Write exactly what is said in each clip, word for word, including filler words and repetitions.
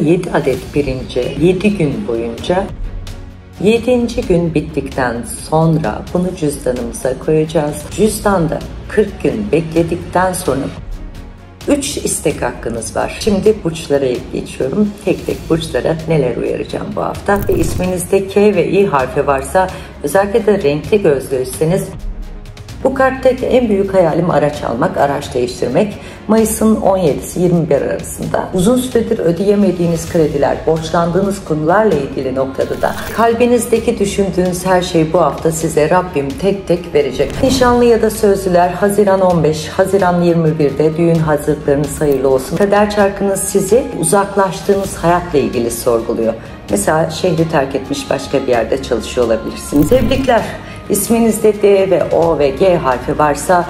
yedi adet pirinci yedi gün boyunca, yedinci gün bittikten sonra bunu cüzdanımıza koyacağız. Cüzdanda kırk gün bekledikten sonra üç istek hakkınız var. Şimdi burçlara geçiyorum. Tek tek burçlara neler uyaracağım bu hafta. Ve isminizde K ve İ harfi varsa, özellikle de renkli gözlüyseniz, bu karttaki en büyük hayalim araç almak, araç değiştirmek. Mayıs'ın on yedisi yirmi bir arasında. Uzun süredir ödeyemediğiniz krediler, borçlandığınız konularla ilgili noktada da kalbinizdeki düşündüğünüz her şeyi bu hafta size Rabbim tek tek verecek. Nişanlı ya da sözlüler Haziran on beş, Haziran yirmi birde düğün hazırlıklarınız hayırlı olsun. Kader çarkınız sizi uzaklaştığınız hayatla ilgili sorguluyor. Mesela şehri terk etmiş başka bir yerde çalışıyor olabilirsiniz. Tebrikler. İsminizde D ve O ve G harfi varsa,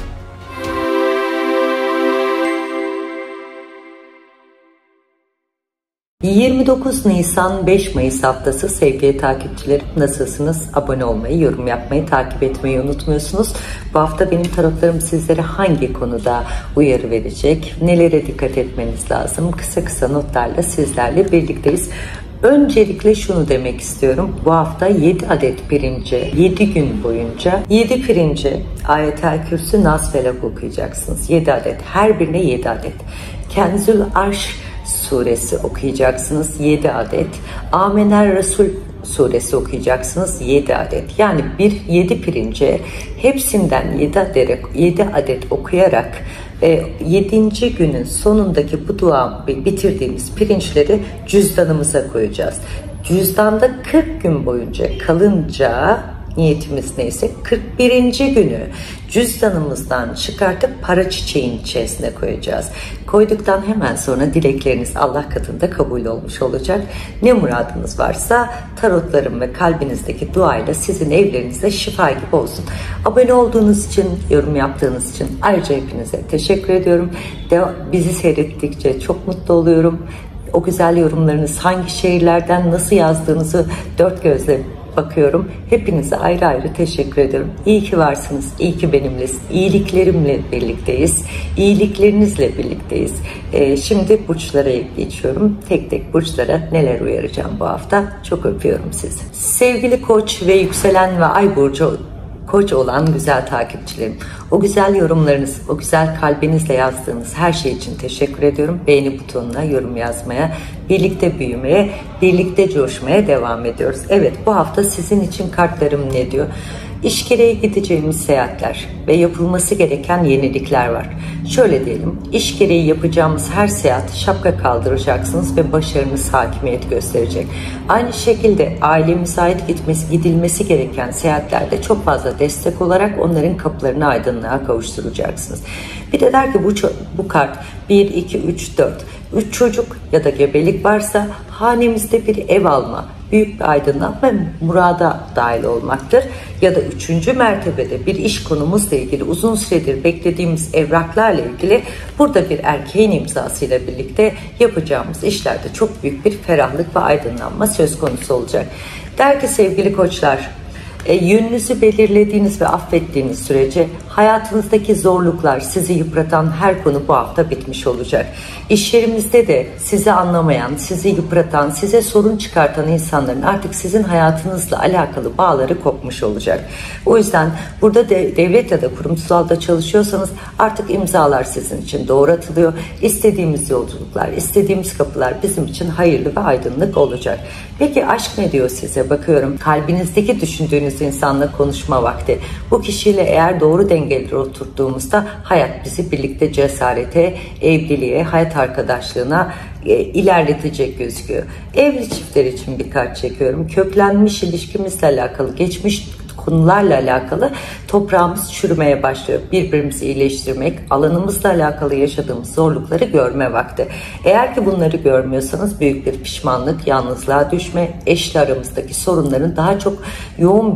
yirmi dokuz Nisan beş Mayıs haftası sevgili takipçilerim, nasılsınız? Abone olmayı, yorum yapmayı, takip etmeyi unutmuyorsunuz. Bu hafta benim tarotlarım sizlere hangi konuda uyarı verecek, nelere dikkat etmeniz lazım? Kısa kısa notlarla sizlerle birlikteyiz. Öncelikle şunu demek istiyorum. Bu hafta yedi adet pirinci yedi gün boyunca, yedi pirinci Ayetel Kürsü, Nas, Felak okuyacaksınız. yedi adet. Her birine yedi adet. Kenzül Arş suresi okuyacaksınız. yedi adet. Amener Resul suresi okuyacaksınız. yedi adet. Yani bir yedi pirinci hepsinden yedi adet, yedi adet okuyarak ve yedinci günün sonundaki bu dua bitirdiğimiz pirinçleri cüzdanımıza koyacağız. Cüzdanda kırk gün boyunca kalınca, niyetimiz neyse, kırk birinci günü cüzdanımızdan çıkartıp para çiçeğin içerisine koyacağız. Koyduktan hemen sonra dilekleriniz Allah katında kabul olmuş olacak. Ne muradınız varsa tarotlarım ve kalbinizdeki duayla sizin evlerinizde şifa gibi olsun. Abone olduğunuz için, yorum yaptığınız için ayrıca hepinize teşekkür ediyorum. De bizi seyrettikçe çok mutlu oluyorum. O güzel yorumlarınız, hangi şehirlerden nasıl yazdığınızı dört gözle bakıyorum. Hepinize ayrı ayrı teşekkür ederim. İyi ki varsınız. İyi ki benimleyiz. İyiliklerimle birlikteyiz. İyiliklerinizle birlikteyiz. Ee, şimdi burçlara geçiyorum. Tek tek burçlara neler uyaracağım bu hafta. Çok öpüyorum sizi. Sevgili Koç ve yükselen ve ay burcu Koç olan güzel takipçilerim, o güzel yorumlarınız, o güzel kalbinizle yazdığınız her şey için teşekkür ediyorum. Beğeni butonuna yorum yazmaya, birlikte büyümeye, birlikte coşmaya devam ediyoruz. Evet, bu hafta sizin için kartlarım ne diyor? İş gereği gideceğimiz seyahatler ve yapılması gereken yenilikler var. Şöyle diyelim, iş gereği yapacağımız her seyahat şapka kaldıracaksınız ve başarınız hakimiyet gösterecek. Aynı şekilde ailemize ait gitmesi, gidilmesi gereken seyahatlerde çok fazla destek olarak onların kapılarını aydınlığa kavuşturacaksınız. Bir de der ki bu, bu kart bir, iki, üç, dört. üç çocuk ya da gebelik varsa hanemizde bir ev alma, büyük bir aydınlanma ve murada dahil olmaktır. Ya da üçüncü mertebede bir iş konumuzla ilgili uzun süredir beklediğimiz evraklarla ilgili burada bir erkeğin imzasıyla birlikte yapacağımız işlerde çok büyük bir ferahlık ve aydınlanma söz konusu olacak. Der ki sevgili koçlar, E, yönünüzü belirlediğiniz ve affettiğiniz sürece hayatınızdaki zorluklar, sizi yıpratan her konu bu hafta bitmiş olacak. İş yerimizde de sizi anlamayan, sizi yıpratan, size sorun çıkartan insanların artık sizin hayatınızla alakalı bağları kopmuş olacak. O yüzden burada de, devlet ya da kurumsalda çalışıyorsanız artık imzalar sizin için doğru atılıyor. İstediğimiz yolculuklar, istediğimiz kapılar bizim için hayırlı ve aydınlık olacak. Peki aşk ne diyor size? Bakıyorum, kalbinizdeki düşündüğünüz insanla konuşma vakti. Bu kişiyle eğer doğru dengeleri oturttuğumuzda hayat bizi birlikte cesarete, evliliğe, hayat arkadaşlığına e, ilerletecek gözüküyor. Evli çiftler için bir kart çekiyorum. Köklenmiş ilişkimizle alakalı, geçmiş konularla alakalı toprağımız çürümeye başlıyor. Birbirimizi iyileştirmek, alanımızla alakalı yaşadığımız zorlukları görme vakti. Eğer ki bunları görmüyorsanız büyük bir pişmanlık, yalnızlığa düşme, eşle aramızdaki sorunların daha çok yoğun bir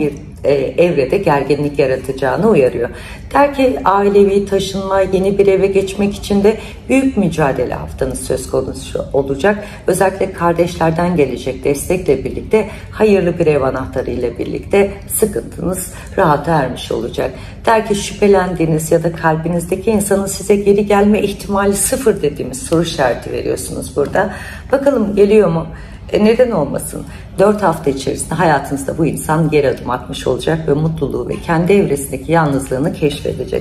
e, evrede gerginlik yaratacağını uyarıyor. Der ki ailevi taşınma, yeni bir eve geçmek için de büyük mücadele haftanız söz konusu olacak. Özellikle kardeşlerden gelecek destekle birlikte hayırlı bir ev anahtarı ile birlikte sıkıntınız rahata ermiş olacak. Der ki şüphelendiğiniz ya da kalbinizdeki insanın size geri gelme ihtimali sıfır dediğimiz soru işareti veriyorsunuz burada. Bakalım geliyor mu? E neden olmasın? dört hafta içerisinde hayatınızda bu insan geri adım atmış olacak ve mutluluğu ve kendi evresindeki yalnızlığını keşfedecek.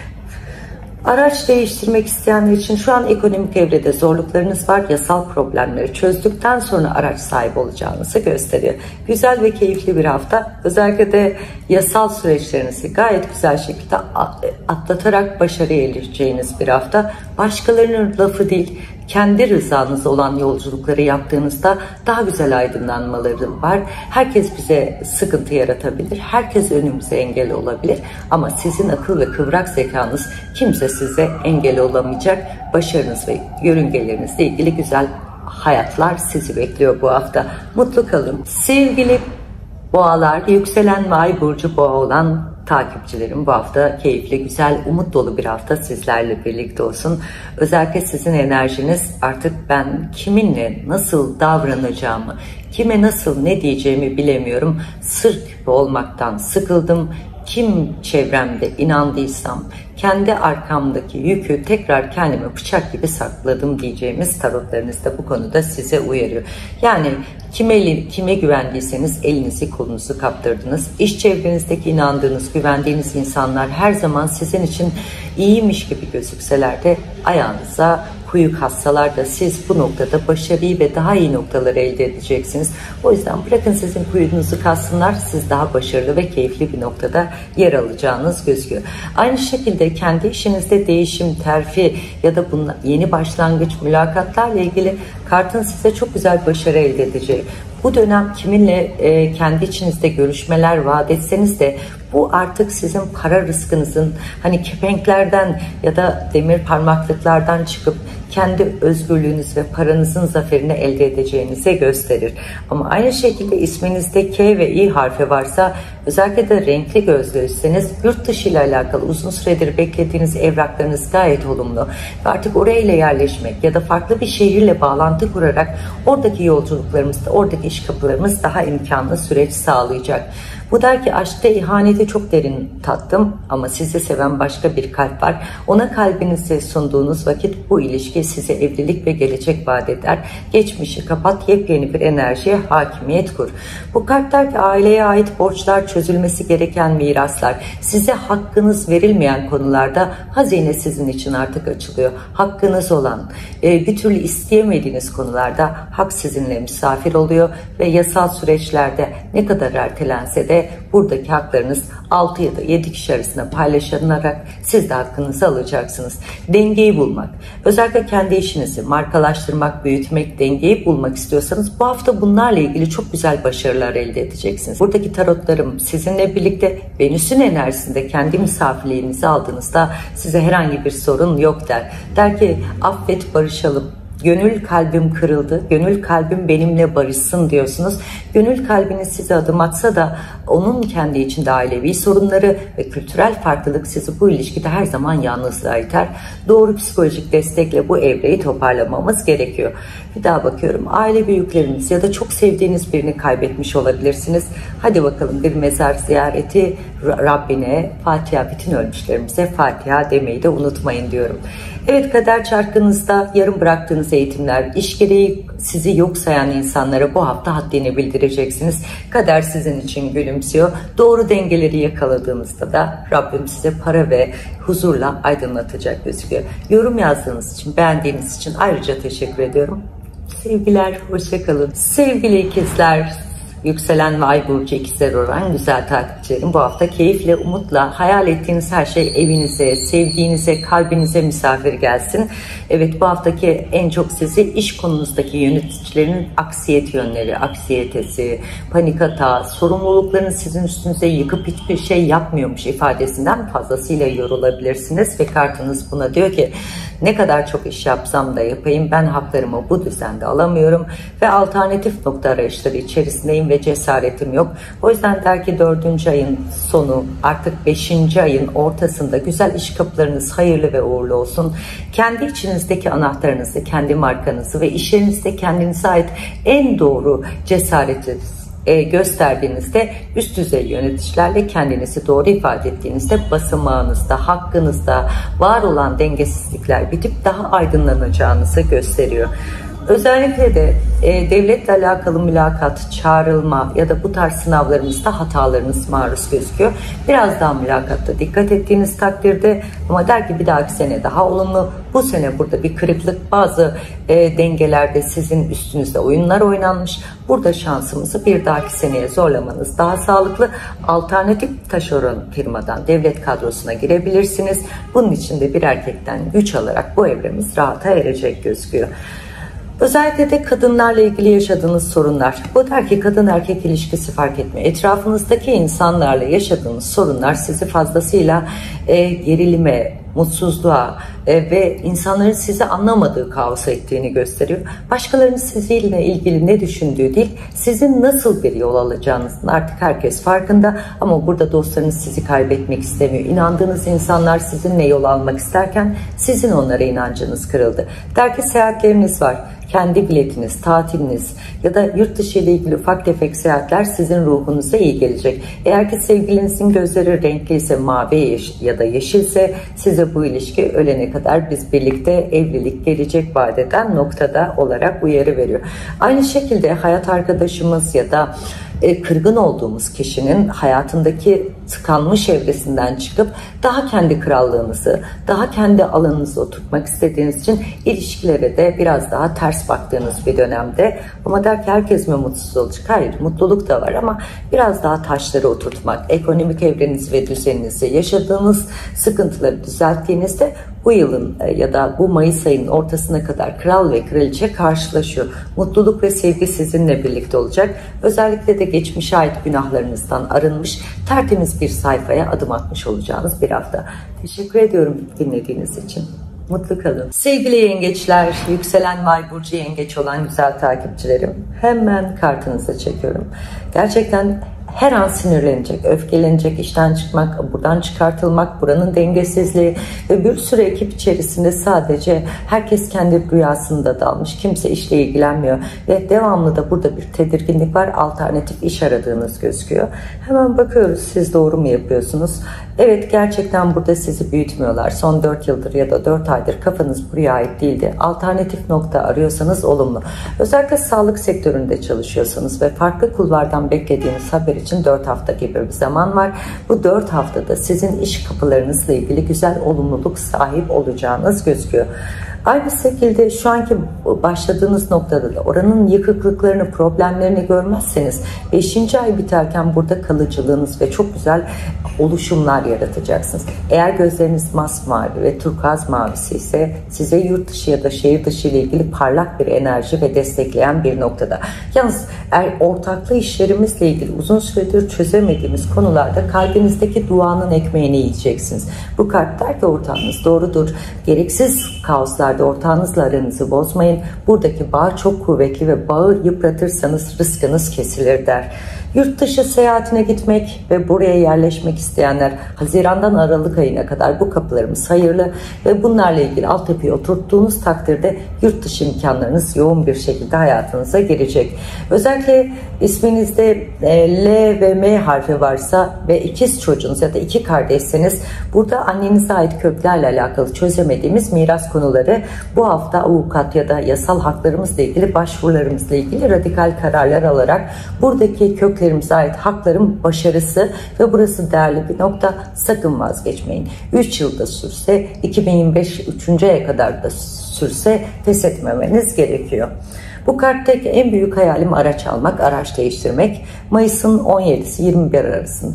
Araç değiştirmek isteyenler için şu an ekonomik evrede zorluklarınız var. Yasal problemleri çözdükten sonra araç sahibi olacağınızı gösteriyor. Güzel ve keyifli bir hafta. Özellikle de yasal süreçlerinizi gayet güzel şekilde atlatarak başarıya erişeceğiniz bir hafta. Başkalarının lafı değil, kendi rızanız olan yolculukları yaptığınızda daha güzel aydınlanmaları var. Herkes bize sıkıntı yaratabilir. Herkes önümüze engel olabilir. Ama sizin akıl ve kıvrak zekanız kimse size engel olamayacak. Başarınız ve yörüngelerinizle ilgili güzel hayatlar sizi bekliyor bu hafta. Mutlu kalın. Sevgili boğalar, yükselen ve ay burcu boğa olan takipçilerim, bu hafta keyifli, güzel, umut dolu bir hafta sizlerle birlikte olsun. Özellikle sizin enerjiniz artık ben kiminle nasıl davranacağımı, kime nasıl ne diyeceğimi bilemiyorum. Sır küpü olmaktan sıkıldım. Kim çevremde inandıysam kendi arkamdaki yükü tekrar kendime bıçak gibi sakladım diyeceğimiz tarotlarınız da bu konuda size uyarıyor. Yani kime, kime güvendiyseniz elinizi kolunuzu kaptırdınız. İş çevrenizdeki inandığınız, güvendiğiniz insanlar her zaman sizin için iyiymiş gibi gözükseler de ayağınıza kuyu kassalar da siz bu noktada başarıyı ve daha iyi noktaları elde edeceksiniz. O yüzden bırakın sizin kuyunuzu kassınlar, siz daha başarılı ve keyifli bir noktada yer alacağınız gözüküyor. Aynı şekilde kendi işinizde değişim, terfi ya da bununla yeni başlangıç, mülakatlarla ilgili kartın size çok güzel başarı elde edeceği. Bu dönem kiminle e, kendi içinizde görüşmeler vaat etseniz de bu artık sizin para rızkınızın hani kepenklerden ya da demir parmaklıklardan çıkıp kendi özgürlüğünüz ve paranızın zaferini elde edeceğinize gösterir. Ama aynı şekilde isminizde K ve İ harfi varsa, özellikle de renkli gözlüyseniz yurt dışı ile alakalı uzun süredir beklediğiniz evraklarınız gayet olumlu. Ve artık oraya yerleşmek ya da farklı bir şehirle bağlantı kurarak oradaki yolculuklarımızda, oradaki iş kapılarımız daha imkanlı süreç sağlayacak. Bu der ki aşkta ihaneti çok derin tattım ama sizi seven başka bir kalp var. Ona kalbinizi sunduğunuz vakit bu ilişki size evlilik ve gelecek vaat eder. Geçmişi kapat, yepyeni bir enerjiye hakimiyet kur. Bu kart der ki aileye ait borçlar, çözülmesi gereken miraslar, size hakkınız verilmeyen konularda hazine sizin için artık açılıyor. Hakkınız olan, bir türlü isteyemediğiniz konularda hak sizinle misafir oluyor ve yasal süreçlerde ne kadar ertelense de buradaki haklarınız altı ya da yedi kişi arasında paylaşılarak siz de hakkınızı alacaksınız. Dengeyi bulmak, özellikle kendi işinizi markalaştırmak, büyütmek, dengeyi bulmak istiyorsanız bu hafta bunlarla ilgili çok güzel başarılar elde edeceksiniz. Buradaki tarotlarım sizinle birlikte Venüs'ün enerjisinde kendi misafirliğinizi aldığınızda size herhangi bir sorun yok der. Der ki affet, barışalım. Gönül kalbim kırıldı, gönül kalbim benimle barışsın diyorsunuz. Gönül kalbiniz size adım atsa da onun kendi içinde ailevi sorunları ve kültürel farklılık sizi bu ilişkide her zaman yalnızlığa iter. Doğru psikolojik destekle bu evreyi toparlamamız gerekiyor. Bir daha bakıyorum, aile büyükleriniz ya da çok sevdiğiniz birini kaybetmiş olabilirsiniz. Hadi bakalım bir mezar ziyareti, Rabbine Fatiha, bütün ölmüşlerimize Fatiha demeyi de unutmayın diyorum. Evet, kader çarkınızda yarım bıraktığınız eğitimler, iş gereği sizi yok sayan insanlara bu hafta haddini bildireceksiniz. Kader sizin için gülümsüyor. Doğru dengeleri yakaladığınızda da Rabbim size para ve huzurla aydınlatacak gözüküyor. Yorum yazdığınız için, beğendiğiniz için ayrıca teşekkür ediyorum. Sevgiler, hoşça kalın. Sevgili ikizler, yükselen ve ay burcu ikizler olan güzel takipçilerim, bu hafta keyifle, umutla hayal ettiğiniz her şey evinize, sevdiğinize, kalbinize misafir gelsin. Evet, bu haftaki en çok sizi iş konunuzdaki yöneticilerin aksiyet yönleri, aksiyetesi, panik hata, sorumluluklarını sizin üstünüze yıkıp hiçbir şey yapmıyormuş ifadesinden fazlasıyla yorulabilirsiniz ve kartınız buna diyor ki ne kadar çok iş yapsam da yapayım ben haklarımı bu düzende alamıyorum ve alternatif nokta arayışları içerisindeyim ve ve cesaretim yok. O yüzden der ki dördüncü ayın sonu, artık beşinci ayın ortasında güzel iş kapılarınız hayırlı ve uğurlu olsun. Kendi içinizdeki anahtarınızı, kendi markanızı ve işlerinizde kendinize ait en doğru cesareti E, gösterdiğinizde, üst düzey yöneticilerle kendinizi doğru ifade ettiğinizde basamağınızda, hakkınızda var olan dengesizlikler bitip daha aydınlanacağınızı gösteriyor. Özellikle de e, devletle alakalı mülakat, çağrılma ya da bu tarz sınavlarımızda hatalarınız maruz gözüküyor. Biraz daha mülakatta dikkat ettiğiniz takdirde, ama der ki bir dahaki sene daha olumlu. Bu sene burada bir kırıklık, bazı e, dengelerde sizin üstünüzde oyunlar oynanmış. Burada şansımızı bir dahaki seneye zorlamanız daha sağlıklı. Alternatif taşeron firmadan devlet kadrosuna girebilirsiniz. Bunun için de bir erkekten güç alarak bu evremiz rahata erecek gözüküyor. Özellikle de kadınlarla ilgili yaşadığınız sorunlar. Bu der ki kadın erkek ilişkisi fark etmiyor. Etrafınızdaki insanlarla yaşadığınız sorunlar sizi fazlasıyla e, gerilime, mutsuzluğa e, ve insanların sizi anlamadığı kaosa ettiğini gösteriyor. Başkalarının sizinle ilgili ne düşündüğü değil, sizin nasıl bir yol alacağınızın artık herkes farkında, ama burada dostlarınız sizi kaybetmek istemiyor. İnandığınız insanlar sizinle yol almak isterken sizin onlara inancınız kırıldı. Der ki seyahatleriniz var. Kendi biletiniz, tatiliniz ya da yurt dışı ile ilgili ufak tefek seyahatler sizin ruhunuza iyi gelecek. Eğer ki sevgilinizin gözleri renkliyse, mavi ya da yeşilse, size bu ilişki ölene kadar biz birlikte evlilik gelecek vaat eden noktada olarak uyarı veriyor. Aynı şekilde hayat arkadaşımız ya da kırgın olduğumuz kişinin hayatındaki tıkanmış evresinden çıkıp daha kendi krallığınızı, daha kendi alanınızı oturtmak istediğiniz için ilişkilere de biraz daha ters baktığınız bir dönemde. Ama der ki herkes mi mutsuz olacak? Hayır, mutluluk da var ama biraz daha taşları oturtmak, ekonomik evrenizi ve düzeninizi, yaşadığınız sıkıntıları düzelttiğinizde bu yılın ya da bu Mayıs ayının ortasına kadar kral ve kraliçe karşılaşıyor. Mutluluk ve sevgi sizinle birlikte olacak. Özellikle de geçmişe ait günahlarınızdan arınmış, tertemiz bir sayfaya adım atmış olacağınız bir hafta. Teşekkür ediyorum dinlediğiniz için. Mutlu kalın. Sevgili yengeçler, yükselen Ay burcu yengeç olan güzel takipçilerim, hemen kartınızı çekiyorum. Gerçekten her an sinirlenecek, öfkelenecek, işten çıkmak, buradan çıkartılmak, buranın dengesizliği ve bir sürü ekip içerisinde sadece herkes kendi rüyasında dalmış, kimse işle ilgilenmiyor ve devamlı da burada bir tedirginlik var, alternatif iş aradığınız gözüküyor. Hemen bakıyoruz, siz doğru mu yapıyorsunuz? Evet, gerçekten burada sizi büyütmüyorlar. Son dört yıldır ya da dört aydır kafanız buraya ait değildi. Alternatif nokta arıyorsanız olumlu. Özellikle sağlık sektöründe çalışıyorsanız ve farklı kulvardan beklediğiniz haber için dört hafta gibi bir zaman var. Bu dört haftada sizin iş kapılarınızla ilgili güzel olumluluk sahip olacağınız gözüküyor. Aynı şekilde şu anki başladığınız noktada da oranın yıkıklıklarını, problemlerini görmezseniz beşinci ay biterken burada kalıcılığınız ve çok güzel oluşumlar yaratacaksınız. Eğer gözleriniz masmavi ve turkuaz mavisi ise size yurt dışı ya da şehir dışı ile ilgili parlak bir enerji ve destekleyen bir noktada. Yalnız eğer ortaklı işlerimizle ilgili uzun süredir çözemediğimiz konularda kalbinizdeki duanın ekmeğini yiyeceksiniz. Bu kart der ki ortağınız doğrudur. Gereksiz kaoslar ortağınızla aranızı bozmayın. Buradaki bağ çok kuvvetli ve bağı yıpratırsanız rızkınız kesilir der. Yurt dışı seyahatine gitmek ve buraya yerleşmek isteyenler Haziran'dan Aralık ayına kadar bu kapılarımız hayırlı ve bunlarla ilgili altyapıyı oturttuğunuz takdirde yurt dışı imkanlarınız yoğun bir şekilde hayatınıza girecek. Özellikle isminizde L ve M harfi varsa ve ikiz çocuğunuz ya da iki kardeşseniz burada annenize ait köklerle alakalı çözemediğimiz miras konuları bu hafta avukat ya da yasal haklarımızla ilgili başvurularımızla ilgili radikal kararlar alarak buradaki kökler lerimize ait hakların başarısı ve burası değerli bir nokta, sakın vazgeçmeyin. üç yılda sürse, iki bin yirmi beş üçüncü aya kadar da sürse pes etmemeniz gerekiyor. Bu karttaki en büyük hayalim araç almak, araç değiştirmek. Mayıs'ın on yedisi yirmi bir arasında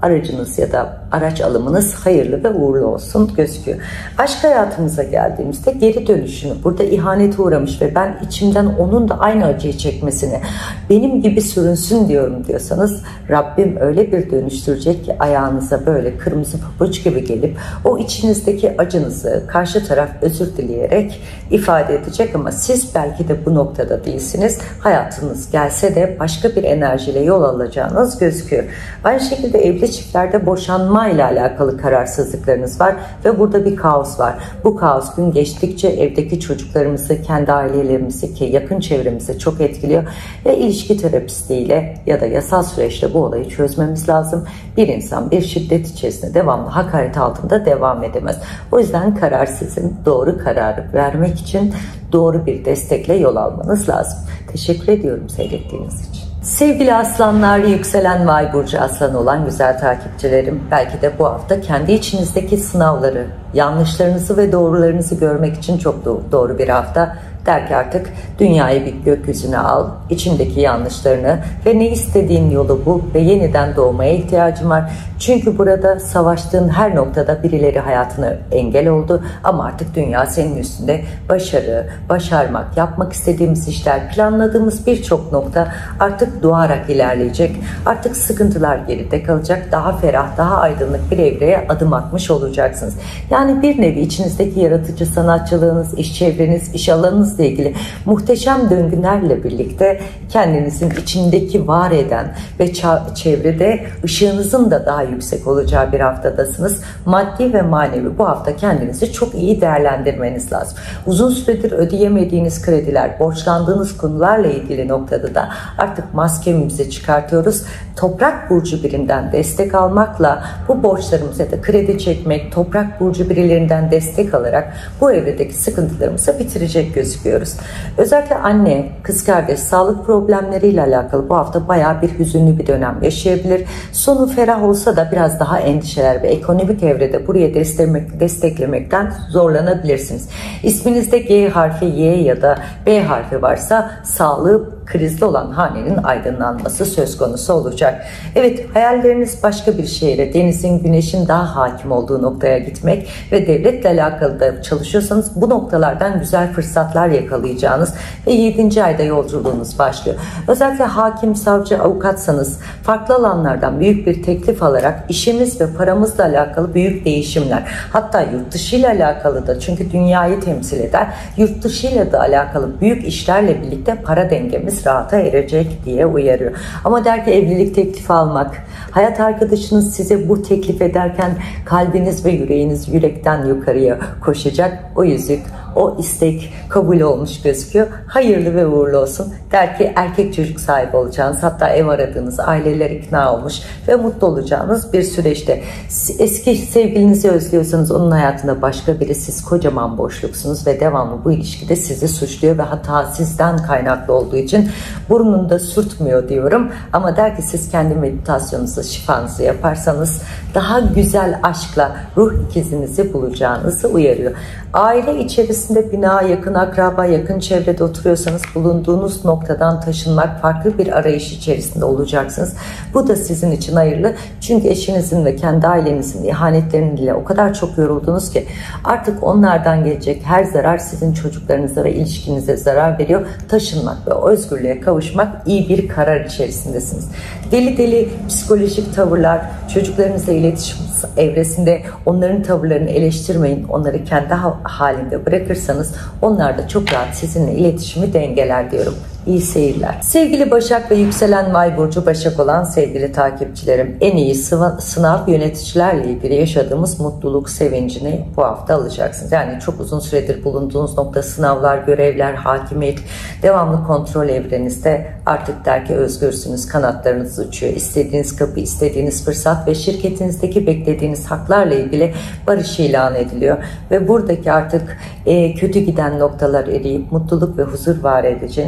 aracınız ya da araç alımınız hayırlı ve uğurlu olsun gözüküyor. Aşk hayatımıza geldiğimizde geri dönüşünü, burada ihanete uğramış ve ben içimden onun da aynı acıyı çekmesini, benim gibi sürünsün diyorum diyorsanız, Rabbim öyle bir dönüştürecek ki ayağınıza böyle kırmızı pabuç gibi gelip o içinizdeki acınızı karşı taraf özür dileyerek ifade edecek, ama siz belki de bu noktada değilsiniz. Hayatınız gelse de başka bir enerjiyle yol alacağınız gözüküyor. Aynı şekilde evli çiftlerde boşanma ile alakalı kararsızlıklarınız var ve burada bir kaos var. Bu kaos gün geçtikçe evdeki çocuklarımızı, kendi ailelerimizi, ki yakın çevremizi çok etkiliyor ve ilişki terapistiyle ya da yasal süreçte bu olayı çözmemiz lazım. Bir insan bir şiddet içerisinde devamlı hakaret altında devam edemez. O yüzden karar sizin. Doğru kararı vermek için doğru bir destekle yol almanız lazım. Teşekkür ediyorum seyrettiğiniz için. Sevgili aslanlar, yükselen Ay burcu aslan olan güzel takipçilerim, belki de bu hafta kendi içinizdeki sınavları, yanlışlarınızı ve doğrularınızı görmek için çok doğru bir hafta. Der ki artık dünyayı bir gökyüzüne al, içindeki yanlışlarını ve ne istediğin yolu bu ve yeniden doğmaya ihtiyacın var. Çünkü burada savaştığın her noktada birileri hayatına engel oldu, ama artık dünya senin üstünde. Başarı, başarmak, yapmak istediğimiz işler, planladığımız birçok nokta artık doğarak ilerleyecek. Artık sıkıntılar geride kalacak, daha ferah, daha aydınlık bir evreye adım atmış olacaksınız. Yani bir nevi içinizdeki yaratıcı sanatçılığınız, iş çevreniz, iş alanınız ile ilgili muhteşem döngülerle birlikte kendinizin içindeki var eden ve çevrede ışığınızın da daha yüksek olacağı bir haftadasınız. Maddi ve manevi bu hafta kendinizi çok iyi değerlendirmeniz lazım. Uzun süredir ödeyemediğiniz krediler, borçlandığınız konularla ilgili noktada da artık maskemizi çıkartıyoruz. Toprak burcu birinden destek almakla bu borçlarımıza da kredi çekmek, toprak burcu birilerinden destek alarak bu evredeki sıkıntılarımızı bitirecek gözüküyoruz. Özellikle anne, kız kardeş sağlık problemleriyle alakalı bu hafta bayağı bir hüzünlü bir dönem yaşayabilir. Sonu ferah olsa da biraz daha endişeler ve ekonomik evrede buraya desteklemek, desteklemekten zorlanabilirsiniz. İsminizde G harfi, Y ya da B harfi varsa sağlığı krizli olan hanenin aydınlanması söz konusu olacak. Evet, hayalleriniz başka bir şehre, denizin, güneşin daha hakim olduğu noktaya gitmek ve devletle alakalı da çalışıyorsanız bu noktalardan güzel fırsatlar yakalayacağınız ve yedinci ayda yolculuğunuz başlıyor. Özellikle hakim, savcı, avukatsanız farklı alanlardan büyük bir teklif alarak işimiz ve paramızla alakalı büyük değişimler, hatta yurt dışı ile alakalı da, çünkü dünyayı temsil eder, yurt dışı ile de alakalı büyük işlerle birlikte para dengemiz rahata erecek diye uyarıyor. Ama der ki evlilik teklifi almak, hayat arkadaşınız size bu teklif ederken kalbiniz ve yüreğiniz yürekten yukarıya koşacak. O yüzük, o istek kabul olmuş gözüküyor. Hayırlı ve uğurlu olsun. Der ki erkek çocuk sahibi olacağınız, hatta ev aradığınız aileler ikna olmuş ve mutlu olacağınız bir süreçte. Eski sevgilinizi özlüyorsanız onun hayatında başka biri, siz kocaman boşluksunuz ve devamlı bu ilişkide sizi suçluyor ve hata sizden kaynaklı olduğu için burnunda sürtmüyor diyorum. Ama der ki siz kendi meditasyonunuzu, şifanızı yaparsanız daha güzel aşkla ruh ikizinizi bulacağınızı uyarıyor. Aile içerisinde bina, yakın akraba, yakın çevrede oturuyorsanız bulunduğunuz noktadan taşınmak, farklı bir arayış içerisinde olacaksınız. Bu da sizin için hayırlı. Çünkü eşinizin ve kendi ailenizin ihanetleriyle o kadar çok yoruldunuz ki artık onlardan gelecek her zarar sizin çocuklarınıza ve ilişkinize zarar veriyor. Taşınmak ve özgürlüğe kavuşmak iyi bir karar içerisindesiniz. Deli deli psikolojik tavırlar, çocuklarınızla iletişim evresinde onların tavırlarını eleştirmeyin. Onları kendi halinde bırakırsanız onlar da çok rahat sizinle iletişimi dengeler diyorum. İyi seyirler. Sevgili Başak ve yükselen Ay burcu Başak olan sevgili takipçilerim, en iyi sınav yöneticilerle ilgili yaşadığımız mutluluk sevincini bu hafta alacaksınız. Yani çok uzun süredir bulunduğunuz nokta sınavlar, görevler, hakimiyet, devamlı kontrol evrenizde artık der ki özgürsünüz, kanatlarınız uçuyor. İstediğiniz kapı, istediğiniz fırsat ve şirketinizdeki beklediğiniz haklarla ilgili barış ilan ediliyor. Ve buradaki artık e, kötü giden noktalar eriyip mutluluk ve huzur var edeceğiniz nokta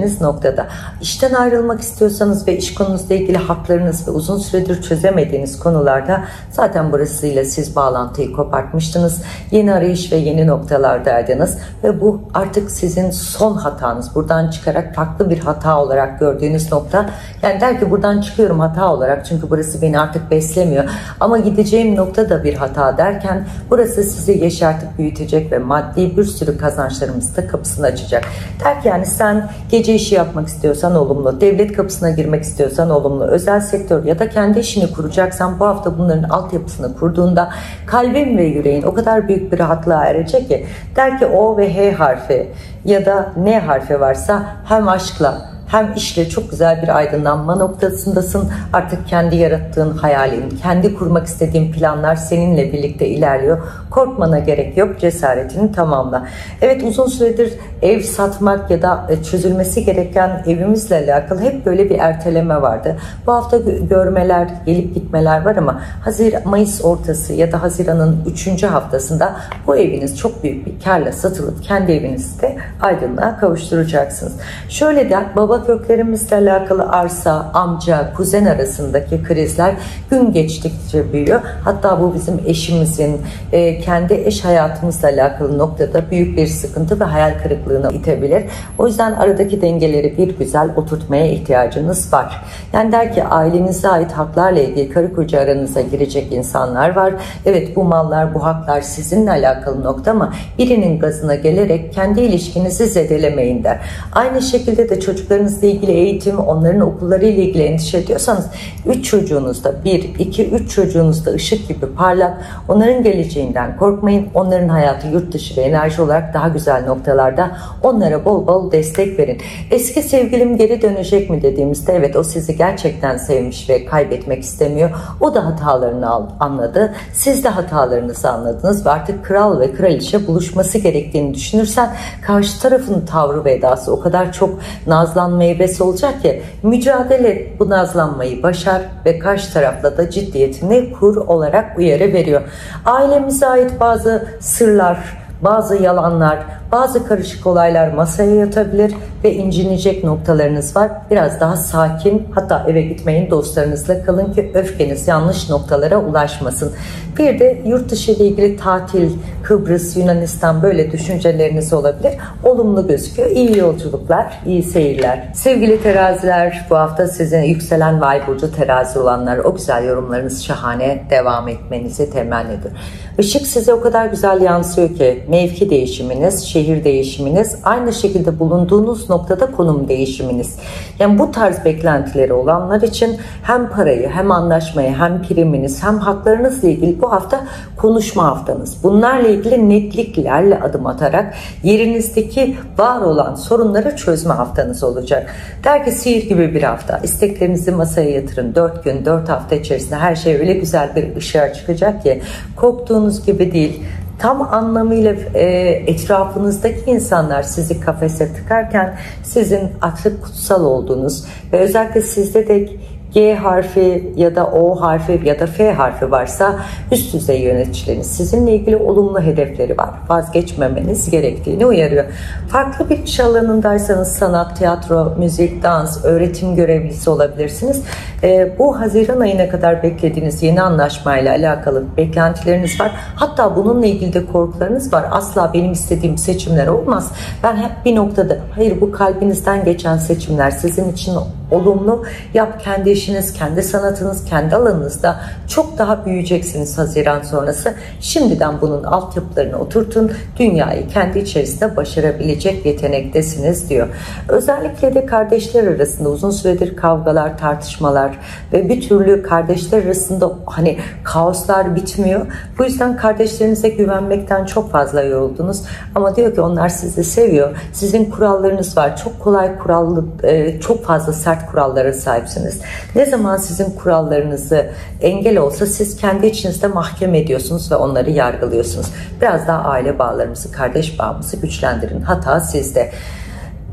noktada. İşten ayrılmak istiyorsanız ve iş konunuzla ilgili haklarınız ve uzun süredir çözemediğiniz konularda zaten burasıyla siz bağlantıyı kopartmıştınız. Yeni arayış ve yeni noktalardaydınız ve bu artık sizin son hatanız. Buradan çıkarak farklı bir hata olarak gördüğünüz nokta. Yani der ki buradan çıkıyorum hata olarak çünkü burası beni artık beslemiyor. Ama gideceğim nokta da bir hata derken burası sizi yeşertip büyütecek ve maddi bir sürü kazançlarımızı da kapısını açacak. Der ki yani sen gece işi yapmak istiyorsan olumlu, devlet kapısına girmek istiyorsan olumlu, özel sektör ya da kendi işini kuracaksan bu hafta bunların altyapısını kurduğunda kalbin ve yüreğin o kadar büyük bir rahatlığa erecek ki der ki O ve H harfi ya da N harfi varsa hem aşkla hem işle çok güzel bir aydınlanma noktasındasın. Artık kendi yarattığın hayalin, kendi kurmak istediğin planlar seninle birlikte ilerliyor. Korkmana gerek yok, cesaretini tamamla. Evet, uzun süredir ev satmak ya da çözülmesi gereken evimizle alakalı hep böyle bir erteleme vardı. Bu hafta görmeler, gelip gitmeler var ama Haziran, Mayıs ortası ya da Haziran'ın üçüncü haftasında bu eviniz çok büyük bir karla satılıp kendi evinizde aydınlığa kavuşturacaksınız. Şöyle de baba köklerimizle alakalı arsa, amca, kuzen arasındaki krizler gün geçtikçe büyüyor. Hatta bu bizim eşimizin e, kendi eş hayatımızla alakalı noktada büyük bir sıkıntı ve hayal kırıklığına itebilir. O yüzden aradaki dengeleri bir güzel oturtmaya ihtiyacınız var. Yani der ki ailenize ait haklarla ilgili karı koca aranıza girecek insanlar var. Evet, bu mallar, bu haklar sizinle alakalı nokta ama birinin gazına gelerek kendi ilişkinizi zedelemeyin der. Aynı şekilde de çocuklarınızla ilgili eğitim, onların okulları ile ilgili endişe ediyorsanız üç çocuğunuzda bir, iki, üç çocuğunuzda ışık gibi parlak, onların geleceğinden korkmayın. Onların hayatı yurt dışı ve enerji olarak daha güzel noktalarda, onlara bol bol destek verin. Eski sevgilim geri dönecek mi dediğimizde evet, o sizi gerçekten sevmiş ve kaybetmek istemiyor. O da hatalarını anladı. Siz de hatalarınızı anladınız ve artık kral ve kraliçe buluşması gerektiğini düşünürsen karşı tarafın tavrı ve edası o kadar çok nazlanma meyvesi olacak ki mücadele et, bu nazlanmayı başar ve karşı tarafla da ciddiyetini kur olarak uyarı veriyor. Ailemize ait bazı sırlar, bazı yalanlar, bazı karışık olaylar masaya yatabilir ve incinecek noktalarınız var. Biraz daha sakin, hatta eve gitmeyin, dostlarınızla kalın ki öfkeniz yanlış noktalara ulaşmasın. Bir de yurt dışı ile ilgili tatil, Kıbrıs, Yunanistan böyle düşünceleriniz olabilir. Olumlu gözüküyor. İyi yolculuklar, iyi seyirler. Sevgili teraziler, bu hafta sizin yükselen ve ay burcu terazi olanlar, o güzel yorumlarınız şahane, devam etmenizi temenni ediyorum. Işık size o kadar güzel yansıyor ki mevki değişiminiz, şehir değişiminiz, aynı şekilde bulunduğunuz noktada konum değişiminiz. Yani bu tarz beklentileri olanlar için hem parayı, hem anlaşmayı, hem priminiz, hem haklarınızla ilgili bu hafta konuşma haftanız. Bunlarla ilgili netliklerle adım atarak yerinizdeki var olan sorunları çözme haftanız olacak. Der ki sihir gibi bir hafta. İsteklerinizi masaya yatırın. dört gün, dört hafta içerisinde her şey öyle güzel bir ışığa çıkacak ki korktuğunuz gibi değil. Tam anlamıyla e, etrafınızdaki insanlar sizi kafese tıkarken sizin artık kutsal olduğunuz ve özellikle sizde de G harfi ya da O harfi ya da F harfi varsa üst düzey yöneticileriniz sizinle ilgili olumlu hedefleri var. Vazgeçmemeniz gerektiğini uyarıyor. Farklı bir iş alanındaysanız sanat, tiyatro, müzik, dans, öğretim görevlisi olabilirsiniz. Ee, bu Haziran ayına kadar beklediğiniz yeni anlaşmayla alakalı beklentileriniz var. Hatta bununla ilgili de korkularınız var. Asla benim istediğim seçimler olmaz. Ben hep bir noktada hayır, bu kalbinizden geçen seçimler sizin için olumlu. Yap kendi işiniz, kendi sanatınız, kendi alanınızda çok daha büyüyeceksiniz Haziran sonrası. Şimdiden bunun altyapılarını oturtun. Dünyayı kendi içerisinde başarabilecek yetenektesiniz diyor. Özellikle de kardeşler arasında uzun süredir kavgalar, tartışmalar ve bir türlü kardeşler arasında hani kaoslar bitmiyor. Bu yüzden kardeşlerinize güvenmekten çok fazla yoruldunuz. Ama diyor ki onlar sizi seviyor. Sizin kurallarınız var. Çok kolay kurallı, çok fazla sert kurallara sahipsiniz. Ne zaman sizin kurallarınızı engel olsa siz kendi içinizde mahkeme ediyorsunuz ve onları yargılıyorsunuz. Biraz daha aile bağlarımızı, kardeş bağımızı güçlendirin. Hata sizde.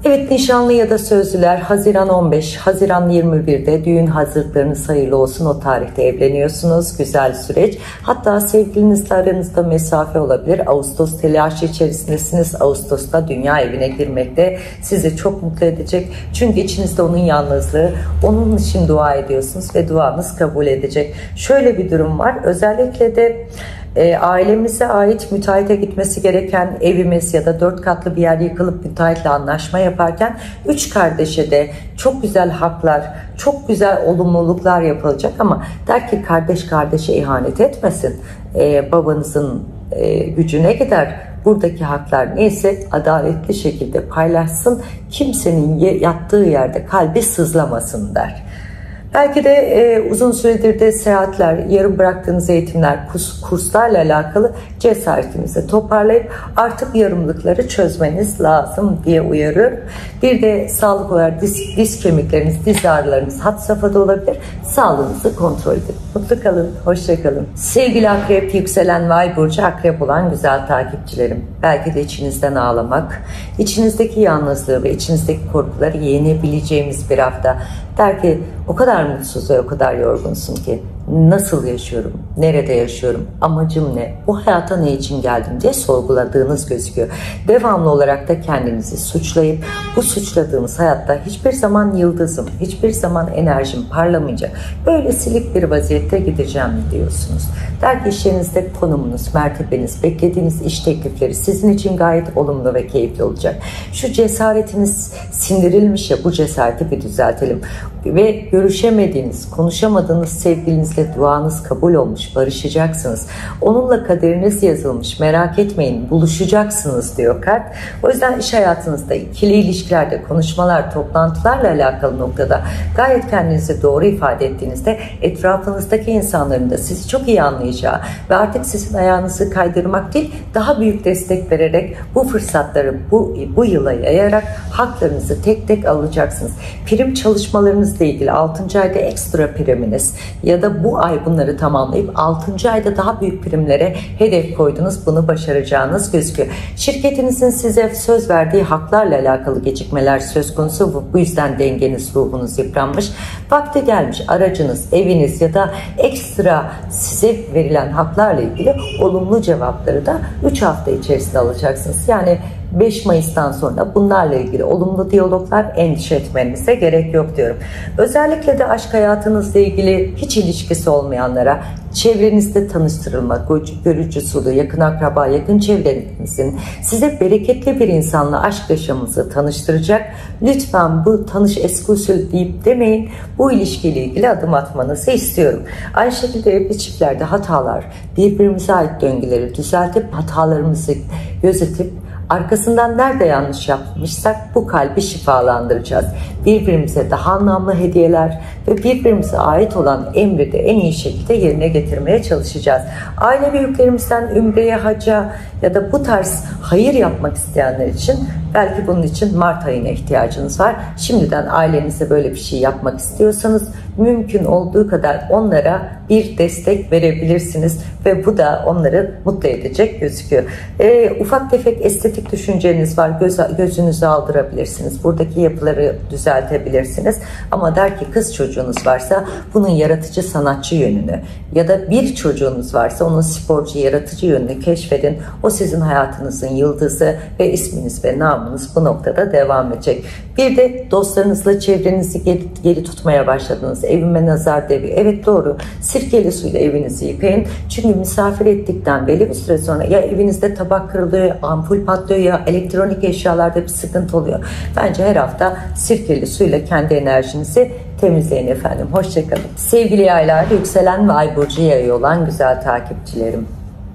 Evet, nişanlı ya da sözlüler Haziran on beş, Haziran yirmi birde düğün hazırlıklarınız hayırlı olsun. O tarihte evleniyorsunuz. Güzel süreç. Hatta sevgilinizle aranızda mesafe olabilir. Ağustos telaşı içerisindesiniz. Ağustos'ta dünya evine girmekte sizi çok mutlu edecek. Çünkü içinizde onun yalnızlığı. Onun için dua ediyorsunuz ve duanız kabul edecek. Şöyle bir durum var. Özellikle de E, ailemize ait müteahhite gitmesi gereken evimiz ya da dört katlı bir yer yıkılıp müteahhitle anlaşma yaparken üç kardeşe de çok güzel haklar, çok güzel olumluluklar yapılacak ama der ki kardeş kardeşe ihanet etmesin, e, babanızın e, gücüne gider. Buradaki haklar neyse adaletli şekilde paylaşsın, kimsenin yattığı yerde kalbi sızlamasın der. Belki de e, uzun süredir de seyahatler, yarım bıraktığınız eğitimler, kurs, kurslarla alakalı cesaretinizi toparlayıp artık yarımlıkları çözmeniz lazım diye uyarıyorum. Bir de sağlık olarak diz, diz kemikleriniz, diz ağrılarınız had safhada olabilir. Sağlığınızı kontrol edin. Mutlu kalın, hoşça kalın. Sevgili Akrep, yükselen ve ay burcu Akrep olan güzel takipçilerim. Belki de içinizden ağlamak, içinizdeki yalnızlığı ve içinizdeki korkuları yenebileceğimiz bir hafta. Der ki o kadar mutsuz ve o kadar yorgunsun ki nasıl yaşıyorum, nerede yaşıyorum, amacım ne, bu hayata ne için geldim diye sorguladığınız gözüküyor. Devamlı olarak da kendinizi suçlayıp bu suçladığınız hayatta hiçbir zaman yıldızım, hiçbir zaman enerjim parlamayacak, böyle silik bir vaziyette gideceğim diyorsunuz. Der ki işlerinizde konumunuz, mertebeniz, beklediğiniz iş teklifleri sizin için gayet olumlu ve keyifli olacak. Şu cesaretiniz sindirilmiş ya, bu cesareti bir düzeltelim. Ve görüşemediğiniz, konuşamadığınız sevgilinizle duanız kabul olmuş, barışacaksınız. Onunla kaderiniz yazılmış, merak etmeyin, buluşacaksınız diyor kart. O yüzden iş hayatınızda, ikili ilişkilerde, konuşmalar, toplantılarla alakalı noktada gayet kendinizi doğru ifade ettiğinizde etrafınızdaki insanların da sizi çok iyi anlayacağı ve artık sizin ayağınızı kaydırmak değil, daha büyük destek vererek bu fırsatları bu, bu yıla yayarak haklarınızı tek tek alacaksınız. Prim çalışmalarınız ile ilgili altıncı ayda ekstra priminiz ya da bu ay bunları tamamlayıp altıncı ayda daha büyük primlere hedef koydunuz, bunu başaracağınız gözüküyor. Şirketinizin size söz verdiği haklarla alakalı gecikmeler söz konusu, bu yüzden dengeniz, ruhunuz yıpranmış. Vakti gelmiş aracınız, eviniz ya da ekstra size verilen haklarla ilgili olumlu cevapları da üç hafta içerisinde alacaksınız. Yani beş Mayıs'tan sonra bunlarla ilgili olumlu diyaloglar, endişe etmenize gerek yok diyorum. Özellikle de aşk hayatınızla ilgili hiç ilişkisi olmayanlara çevrenizde tanıştırılmak, görücü usulü, yakın akraba, yakın çevrenizin size bereketli bir insanla aşk yaşamınızı tanıştıracak. Lütfen bu tanış eski usul deyip demeyin. Bu ilişkiyle ilgili adım atmanızı istiyorum. Aynı şekilde evli çiftlerde hatalar, birbirimize ait döngüleri düzeltip hatalarımızı gözetip arkasından nerede yanlış yapmışsak bu kalbi şifalandıracağız. Birbirimize daha anlamlı hediyeler ve birbirimize ait olan emri de en iyi şekilde yerine getirmeye çalışacağız. Aile büyüklerimizden ümreye, hacca ya da bu tarz hayır yapmak isteyenler için belki bunun için Mart ayına ihtiyacınız var. Şimdiden ailenize böyle bir şey yapmak istiyorsanız mümkün olduğu kadar onlara bir destek verebilirsiniz ve bu da onları mutlu edecek gözüküyor. E, ufak tefek estetik düşünceniz var, göz, gözünüzü aldırabilirsiniz. Buradaki yapıları düzeltebilirsiniz. Ama der ki kız çocuğunuz varsa bunun yaratıcı sanatçı yönünü ya da bir çocuğunuz varsa onun sporcu yaratıcı yönünü keşfedin. O sizin hayatınızın yıldızı ve isminiz ve namınız bu noktada devam edecek. Bir de dostlarınızla çevrenizi geri, geri tutmaya başladınız. Evime nazar değiyor. Evet doğru. Sirkeli suyla evinizi yıkayın. Çünkü misafir ettikten belli bir süre sonra ya evinizde tabak kırılıyor, ampul patlıyor ya elektronik eşyalarda bir sıkıntı oluyor. Bence her hafta sirkeli suyla kendi enerjinizi temizleyin efendim. Hoşçakalın. Sevgili yaylar, yükselen ve ay burcu yayı olan güzel takipçilerim.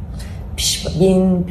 Piş, bin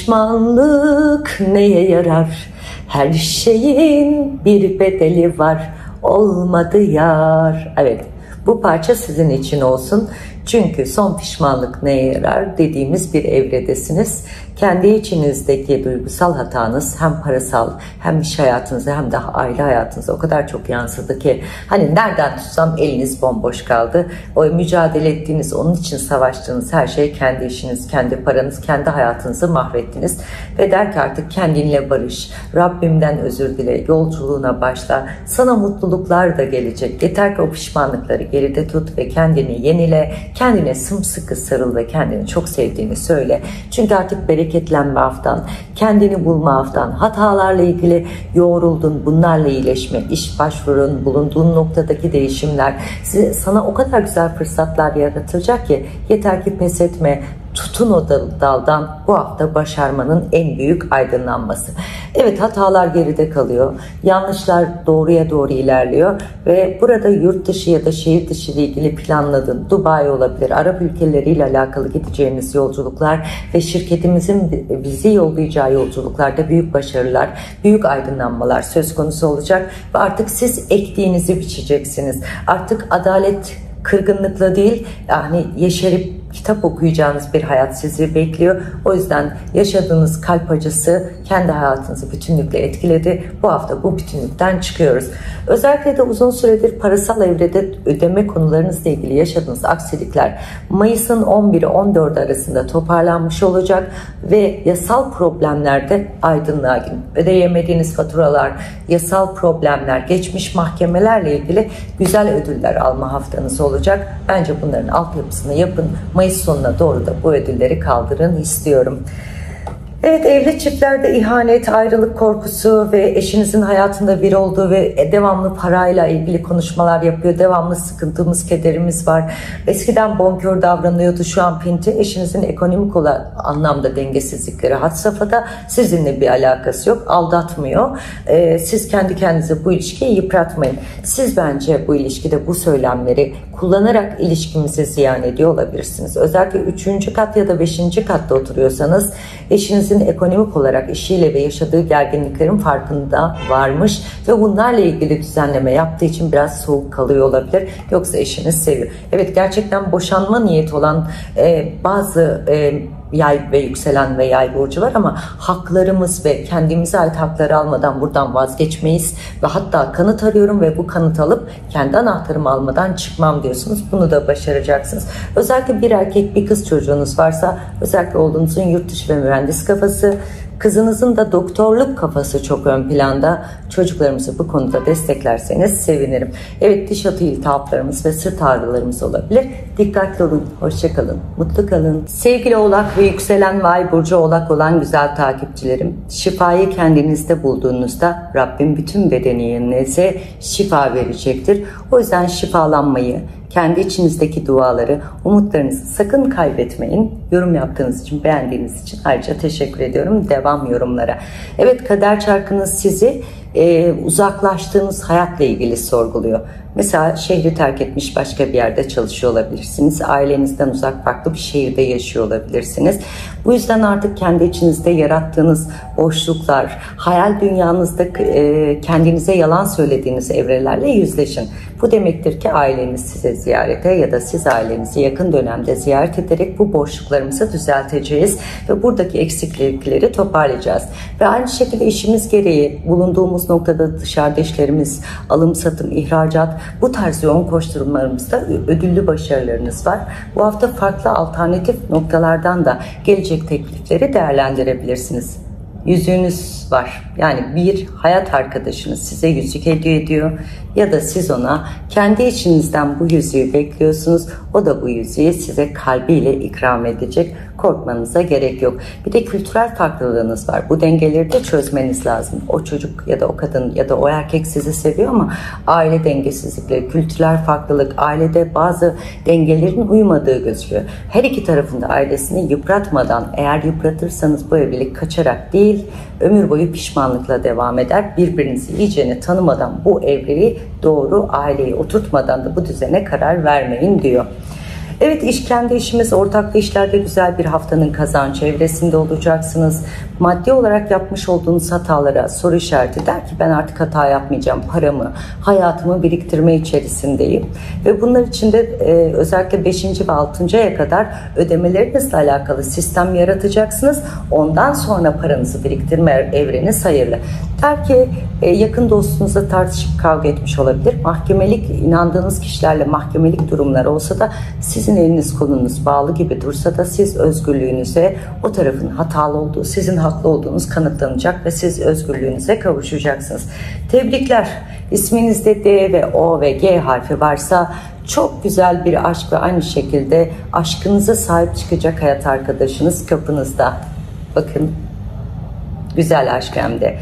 pişmanlık neye yarar? Her şeyin bir bedeli var. Olmadı yar. Evet, bu parça sizin için olsun. Çünkü son pişmanlık neye yarar dediğimiz bir evredesiniz. kendi içinizdeki duygusal hatanız hem parasal hem iş hayatınıza hem de aile hayatınıza o kadar çok yansıdı ki hani nereden tutsam eliniz bomboş kaldı. O mücadele ettiğiniz, onun için savaştığınız her şey kendi işiniz, kendi paranız, kendi hayatınızı mahvettiniz. Ve der ki artık kendinle barış, Rabbimden özür dile, yolculuğuna başla. Sana mutluluklar da gelecek. Yeter ki o pişmanlıkları geride tut ve kendini yenile, kendine sımsıkı sarıl ve kendini çok sevdiğini söyle. Çünkü artık bereketlenme haftan, kendini bulma haftan, hatalarla ilgili yoğruldun, bunlarla iyileşme, iş başvurun, bulunduğun noktadaki değişimler size, sana o kadar güzel fırsatlar yaratacak ki yeter ki pes etme. Tutun o daldan bu hafta başarmanın en büyük aydınlanması. Evet, hatalar geride kalıyor. Yanlışlar doğruya doğru ilerliyor. Ve burada yurt dışı ya da şehir dışı ile ilgili planladığın Dubai olabilir, Arap ülkeleriyle alakalı gideceğimiz yolculuklar ve şirketimizin bizi yollayacağı yolculuklarda büyük başarılar, büyük aydınlanmalar söz konusu olacak. Ve artık siz ektiğinizi biçeceksiniz. Artık adalet kırgınlıkla değil, yani yeşerip kitap okuyacağınız bir hayat sizi bekliyor. O yüzden yaşadığınız kalp acısı kendi hayatınızı bütünlükle etkiledi. Bu hafta bu bütünlükten çıkıyoruz. Özellikle de uzun süredir parasal evrede ödeme konularınızla ilgili yaşadığınız aksilikler Mayıs'ın on biri on dördü arasında toparlanmış olacak ve yasal problemlerde aydınlığa girin. Ödeyemediğiniz faturalar, yasal problemler, geçmiş mahkemelerle ilgili güzel ödüller alma haftanız olacak. Bence bunların altyapısını yapın. Mayıs sonuna doğru da bu ödülleri kaldırın istiyorum. Evet, evli çiftlerde ihanet, ayrılık korkusu ve eşinizin hayatında bir olduğu ve devamlı parayla ilgili konuşmalar yapıyor. Devamlı sıkıntımız, kederimiz var. Eskiden bonkör davranıyordu, şu an pinti. Eşinizin ekonomik olan anlamda dengesizlikleri had safhada, sizinle bir alakası yok. Aldatmıyor. Ee, siz kendi kendinize bu ilişkiyi yıpratmayın. Siz bence bu ilişkide bu söylemleri kullanarak ilişkimizi ziyan ediyor olabilirsiniz. Özellikle üçüncü kat ya da beşinci katta oturuyorsanız eşinizin ekonomik olarak işiyle ve yaşadığı gerginliklerin farkında varmış ve bunlarla ilgili düzenleme yaptığı için biraz soğuk kalıyor olabilir. Yoksa eşiniz seviyor. Evet, gerçekten boşanma niyeti olan e, bazı e, yay ve yükselen ve yay burcu var ama haklarımız ve kendimize ait hakları almadan buradan vazgeçmeyiz ve hatta kanıt arıyorum ve bu kanıt alıp kendi anahtarımı almadan çıkmam diyorsunuz. Bunu da başaracaksınız. Özellikle bir erkek bir kız çocuğunuz varsa, özellikle oğlunuzun yurt dışı ve mühendis kafası, kızınızın da doktorluk kafası çok ön planda. Çocuklarımızı bu konuda desteklerseniz sevinirim. Evet, diş atı iltihaplarımız ve sırt ağrılarımız olabilir. Dikkatli olun, hoşça kalın, mutlu kalın. Sevgili Oğlak ve yükselen ve ay burcu Oğlak olan güzel takipçilerim, şifayı kendinizde bulduğunuzda Rabbim bütün bedeninize şifa verecektir. O yüzden şifalanmayı, kendi içinizdeki duaları, umutlarınızı sakın kaybetmeyin. Yorum yaptığınız için, beğendiğiniz için ayrıca teşekkür ediyorum. Devam yorumlara. Evet, kader çarkınız sizi e, uzaklaştığınız hayatla ilgili sorguluyor. Mesela şehri terk etmiş başka bir yerde çalışıyor olabilirsiniz. Ailenizden uzak farklı bir şehirde yaşıyor olabilirsiniz. Bu yüzden artık kendi içinizde yarattığınız boşluklar, hayal dünyanızda e, kendinize yalan söylediğiniz evrelerle yüzleşin. Bu demektir ki aileniz size ziyarete ya da siz ailenizi yakın dönemde ziyaret ederek bu boşluklarımızı düzelteceğiz ve buradaki eksiklikleri toparlayacağız. Ve aynı şekilde işimiz gereği bulunduğumuz noktada dışarıda işlerimiz, alım satım, ihracat, bu tarz yoğun koşturmalarımızda ödüllü başarılarınız var. Bu hafta farklı alternatif noktalardan da gelecek teklifleri değerlendirebilirsiniz. Yüzüğünüz var. Yani bir hayat arkadaşınız size yüzük hediye ediyor ya da siz ona kendi içinizden bu yüzüğü bekliyorsunuz. O da bu yüzüğü size kalbiyle ikram edecek. Korkmanıza gerek yok. Bir de kültürel farklılığınız var. Bu dengeleri de çözmeniz lazım. O çocuk ya da o kadın ya da o erkek sizi seviyor ama aile dengesizlikleri, kültürel farklılık, ailede bazı dengelerin uymadığı gözüküyor. Her iki tarafında ailesini yıpratmadan, eğer yıpratırsanız bu evlilik kaçarak değil, ömür boyu pişmanlıkla devam eder. Birbirinizi iyicene tanımadan bu evliliği doğru aileyi oturtmadan da bu düzene karar vermeyin diyor. Evet, iş kendi işimiz, ortaklı işlerde güzel bir haftanın kazanç evresinde olacaksınız. Maddi olarak yapmış olduğunuz hatalara soru işareti der ki ben artık hata yapmayacağım, paramı, hayatımı biriktirme içerisindeyim. Ve bunlar için de e, özellikle beşinci ve altıncı aya kadar ödemelerinizle alakalı sistem yaratacaksınız. Ondan sonra paranızı biriktirme evreniz hayırlı. Der ki e, yakın dostunuzla tartışıp kavga etmiş olabilir. Mahkemelik, inandığınız kişilerle mahkemelik durumlar olsa da sizin eliniz kolunuz bağlı gibi dursa da siz özgürlüğünüze, o tarafın hatalı olduğu, sizin haklı olduğunuz kanıtlanacak ve siz özgürlüğünüze kavuşacaksınız. Tebrikler. İsminizde D ve O ve G harfi varsa çok güzel bir aşk ve aynı şekilde aşkınıza sahip çıkacak hayat arkadaşınız kapınızda. Bakın, güzel aşk hem de.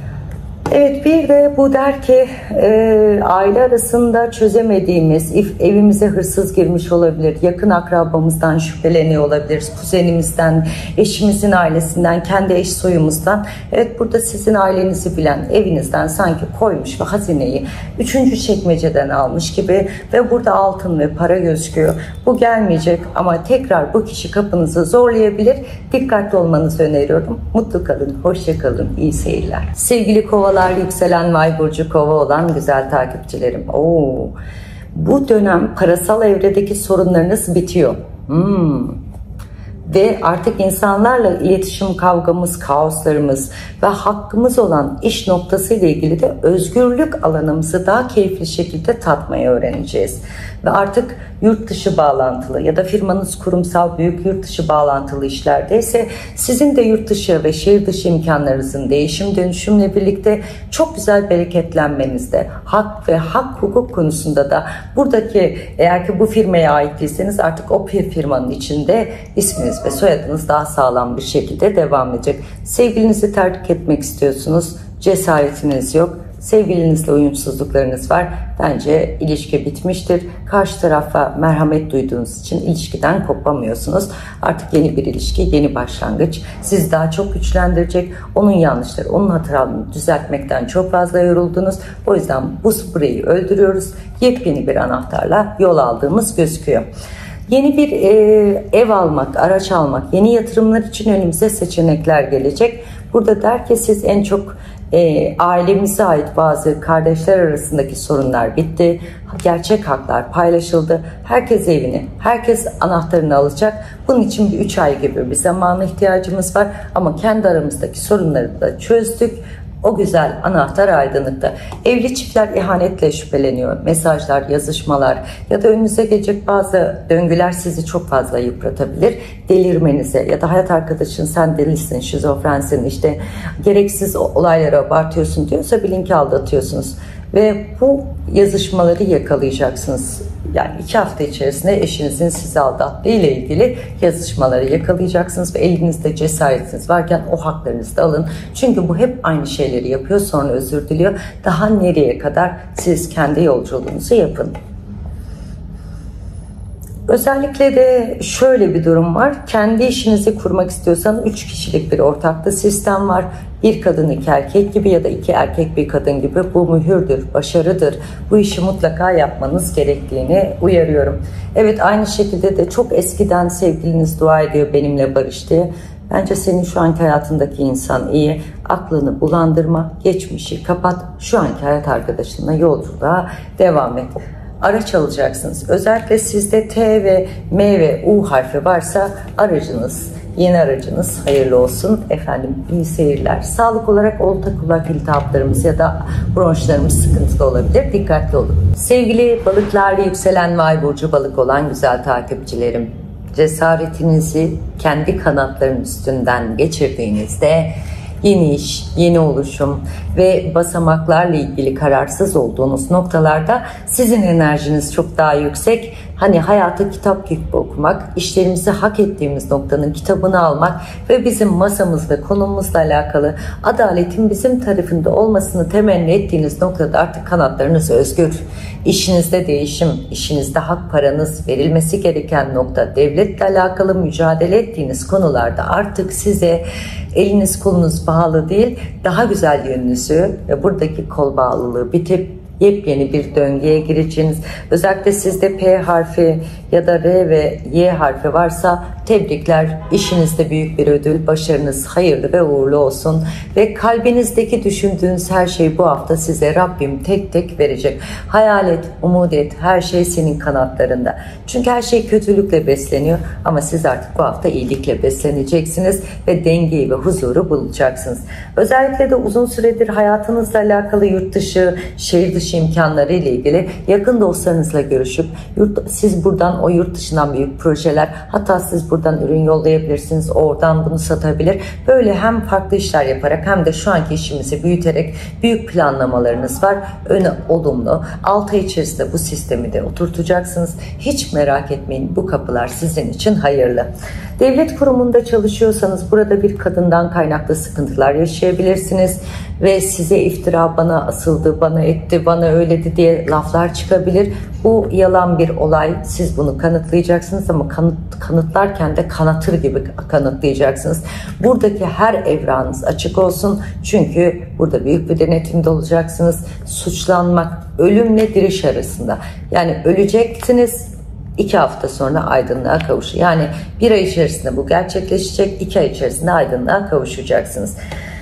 Evet, bir de bu der ki e, aile arasında çözemediğimiz, if, evimize hırsız girmiş olabilir, yakın akrabamızdan şüpheleniyor olabiliriz, kuzenimizden, eşimizin ailesinden, kendi eş soyumuzdan. Evet, burada sizin ailenizi bilen evinizden sanki koymuş ve hazineyi üçüncü çekmeceden almış gibi ve burada altın ve para gözüküyor. Bu gelmeyecek ama tekrar bu kişi kapınızı zorlayabilir. Dikkatli olmanızı öneriyorum. Mutlu kalın, hoşça kalın, iyi seyirler. Sevgili kovalar, yükselen Ay burcu kova olan güzel takipçilerim. Oo, bu dönem parasal evredeki sorunlarınız bitiyor. Hmm. Ve artık insanlarla iletişim kavgamız, kaoslarımız ve hakkımız olan iş noktası ile ilgili de özgürlük alanımızı daha keyifli şekilde tatmayı öğreneceğiz. Ve artık yurt dışı bağlantılı ya da firmanız kurumsal büyük yurt dışı bağlantılı işlerdeyse sizin de yurt dışı ve şehir dışı imkanlarınızın değişim dönüşümle birlikte çok güzel bereketlenmenizde, hak ve hak hukuk konusunda da buradaki, eğer ki bu firmaya ait değilseniz artık o firmanın içinde isminiz ve soyadınız daha sağlam bir şekilde devam edecek. Sevgilinizi terk etmek istiyorsunuz, cesaretiniz yok. Sevgilinizle uyumsuzluklarınız var. Bence ilişki bitmiştir. Karşı tarafa merhamet duyduğunuz için ilişkiden kopamıyorsunuz. Artık yeni bir ilişki, yeni başlangıç. Sizi daha çok güçlendirecek. Onun yanlışları, onun hatalarını düzeltmekten çok fazla yoruldunuz. O yüzden bu spreyi öldürüyoruz. Yepyeni bir anahtarla yol aldığımız gözüküyor. Yeni bir e, ev almak, araç almak, yeni yatırımlar için önümüze seçenekler gelecek. Burada der ki siz en çok E, ailemize ait bazı kardeşler arasındaki sorunlar bitti. Gerçek haklar paylaşıldı. Herkes evini, herkes anahtarını alacak. Bunun için bir üç ay gibi bir zamana ihtiyacımız var. Ama kendi aramızdaki sorunları da çözdük. O güzel anahtar aydınlıkta. Evli çiftler ihanetle şüpheleniyor. Mesajlar, yazışmalar ya da önünüze gelecek bazı döngüler sizi çok fazla yıpratabilir. Delirmenize ya da hayat arkadaşın sen delisin, şizofrensin, işte gereksiz olaylara abartıyorsun diyorsa bilin ki aldatıyorsunuz. Ve bu yazışmaları yakalayacaksınız. Yani iki hafta içerisinde eşinizin sizi aldattığı ile ilgili yazışmaları yakalayacaksınız ve elinizde cesaretiniz varken o haklarınızı da alın. Çünkü bu hep aynı şeyleri yapıyor, sonra özür diliyor. Daha nereye kadar siz kendi yolculuğunuzu yapın. Özellikle de şöyle bir durum var. Kendi işinizi kurmak istiyorsanız üç kişilik bir ortaklı sistem var. Bir kadın iki erkek gibi ya da iki erkek bir kadın gibi, bu mühürdür, başarıdır. Bu işi mutlaka yapmanız gerektiğini uyarıyorum. Evet, aynı şekilde de çok eskiden sevgiliniz dua ediyor benimle barış diye. Bence senin şu anki hayatındaki insan iyi. Aklını bulandırma, geçmişi kapat. Şu anki hayat arkadaşınla yolculuğa devam et. Araç alacaksınız. Özellikle sizde T ve M ve U harfi varsa aracınız, yeni aracınız hayırlı olsun. Efendim, iyi seyirler. Sağlık olarak olta kulak iltihaplarımız ya da bronşlarımız sıkıntılı olabilir. Dikkatli olun. Sevgili balıklarla yükselen ve ay burcu balık olan güzel takipçilerim, cesaretinizi kendi kanatların üstünden geçirdiğinizde yeni iş, yeni oluşum ve basamaklarla ilgili kararsız olduğunuz noktalarda sizin enerjiniz çok daha yüksek. Hani hayatı kitap gibi okumak, işlerimizi hak ettiğimiz noktanın kitabını almak ve bizim masamızda konumuzla alakalı adaletin bizim tarafında olmasını temenni ettiğiniz noktada artık kanatlarınız özgür. İşinizde değişim, işinizde hak paranız verilmesi gereken nokta, devletle alakalı mücadele ettiğiniz konularda artık size eliniz kolunuz bağlı değil, daha güzel yönünüzü ve buradaki kol bağlılığı bitip yepyeni bir döngüye gireceğiniz, özellikle sizde P harfi ya da R ve Y harfi varsa tebrikler, işinizde büyük bir ödül, başarınız hayırlı ve uğurlu olsun ve kalbinizdeki düşündüğünüz her şeyi bu hafta size Rabbim tek tek verecek. Hayal et, umut et, her şey senin kanatlarında. Çünkü her şey kötülükle besleniyor ama siz artık bu hafta iyilikle besleneceksiniz ve dengeyi ve huzuru bulacaksınız. Özellikle de uzun süredir hayatınızla alakalı yurt dışı, şehir dışı imkanları ile ilgili yakın dostlarınızla görüşüp yurt, siz buradan o yurt dışından büyük projeler, hatta siz buradan ürün yollayabilirsiniz, oradan bunu satabilir. Böyle hem farklı işler yaparak hem de şu anki işimizi büyüterek büyük planlamalarınız var. Öne olumlu. altı ay içerisinde bu sistemi de oturtacaksınız. Hiç merak etmeyin, bu kapılar sizin için hayırlı. Devlet kurumunda çalışıyorsanız burada bir kadından kaynaklı sıkıntılar yaşayabilirsiniz ve size iftira, bana asıldı, bana etti, bana öyledi diye laflar çıkabilir. Bu yalan bir olay. Siz bunu kanıtlayacaksınız ama kanıt, kanıtlarken de kanatır gibi kanıtlayacaksınız. Buradaki her evranınız açık olsun. Çünkü burada büyük bir denetimde olacaksınız. Suçlanmak ölümle diriş arasında. Yani öleceksiniz. İki hafta sonra aydınlığa kavuşur. Yani bir ay içerisinde bu gerçekleşecek. iki ay içerisinde aydınlığa kavuşacaksınız.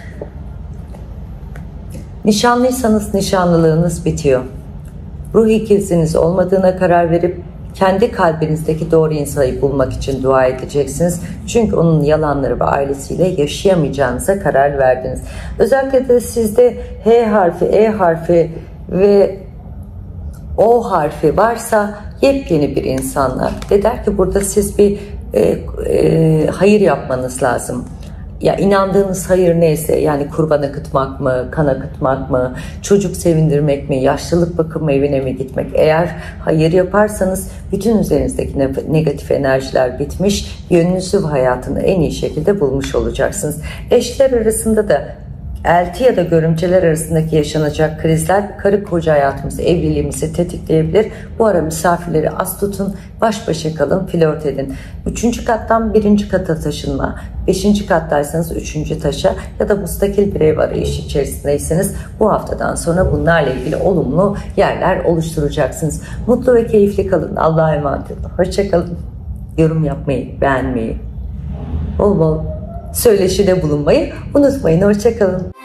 Nişanlıysanız nişanlılığınız bitiyor. Ruh ikiziniz olmadığına karar verip kendi kalbinizdeki doğru insanı bulmak için dua edeceksiniz. Çünkü onun yalanları ve ailesiyle yaşayamayacağınıza karar verdiniz. Özellikle de sizde H harfi, E harfi ve O harfi varsa yepyeni bir insanlar ve der ki burada siz bir e, e, hayır yapmanız lazım. Ya inandığınız hayır neyse, yani kurban akıtmak mı, kan akıtmak mı, çocuk sevindirmek mi, yaşlılık bakım evine mi gitmek, eğer hayır yaparsanız bütün üzerinizdeki negatif enerjiler bitmiş, yönünüzü ve hayatını en iyi şekilde bulmuş olacaksınız. Eşler arasında da elti ya da görümceler arasındaki yaşanacak krizler karı koca hayatımızı, evliliğimizi tetikleyebilir. Bu ara misafirleri az tutun, baş başa kalın, flört edin. Üçüncü kattan birinci kata taşınma, beşinci kattaysanız üçüncü taşa ya da müstakil bir ev arayışı içerisindeyseniz bu haftadan sonra bunlarla ilgili olumlu yerler oluşturacaksınız. Mutlu ve keyifli kalın. Allah'a emanet olun. Hoşça kalın. Yorum yapmayı, beğenmeyi, bol bol söyleşide bulunmayı unutmayın. Hoşça kalın.